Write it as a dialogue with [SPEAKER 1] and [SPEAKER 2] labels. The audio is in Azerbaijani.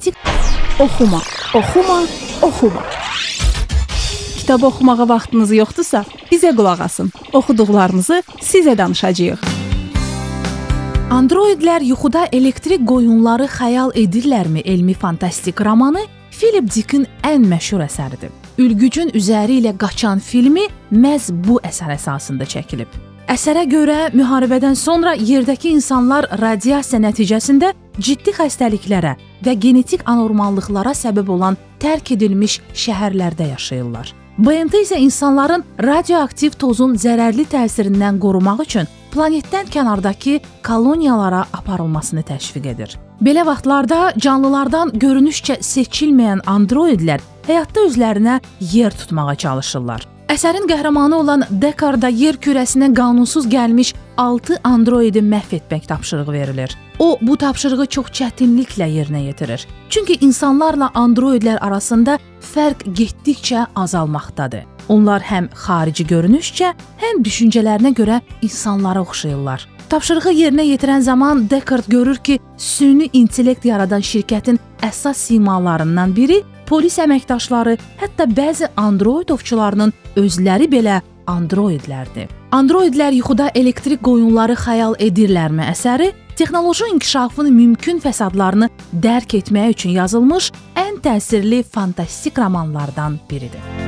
[SPEAKER 1] genetik oxuma, oxuma, oxuma. Kitab oxumağa vaxtınız yoxdursa, bizə qulaq asın. Oxuduqlarımızı sizə danışacağıq. Androidlər yuxuda elektrik qoyunları xəyal edirlərmi elmi fantastik romanı Philip Dick'in ən məşhur əsəridir. Ülgücün üzəri ilə qaçan filmi məhz bu əsər əsasında çəkilib. Əsərə görə müharibədən sonra yerdəki insanlar radiasiya nəticəsində ciddi xəstəliklərə və genetik anormallıqlara səbəb olan tərk edilmiş şəhərlərdə yaşayırlar. BMT isə insanların radioaktiv tozun zərərli təsirindən qorumaq üçün planetdən kənardakı koloniyalara aparılmasını təşviq edir. Belə vaxtlarda canlılardan görünüşcə seçilməyən androidlər həyatda özlərinə yer tutmağa çalışırlar. Əsərin qəhrəmanı olan Deckard'a yer kürəsinə qanunsuz gəlmiş 6 androidi məhv etmək tapşırığı verilir. O, bu tapşırığı çox çətinliklə yerinə yetirir. Çünki insanlarla androidlər arasında fərq getdikcə azalmaqdadır. Onlar həm xarici görünüşcə, həm düşüncələrinə görə insanlara oxşayırlar. Tapşırığı yerinə yetirən zaman Deckard görür ki, süni intellekt yaradan şirkətin əsas simalarından biri polis əməkdaşları, hətta bəzi android ovçularının özləri belə androidlərdir. Androidlər yuxuda elektrik qoyunları xəyal edirlərmi əsəri texnoloji inkişafın mümkün fəsadlarını dərk etmək üçün yazılmış ən təsirli fantastik romanlardan biridir.